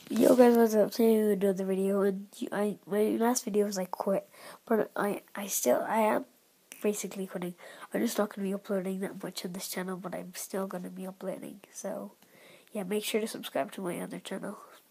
Yo guys, what's up? Today we another video, and my last video was like quit, but I am basically quitting. I'm just not gonna be uploading that much on this channel, but I'm still gonna be uploading. So yeah, make sure to subscribe to my other channel.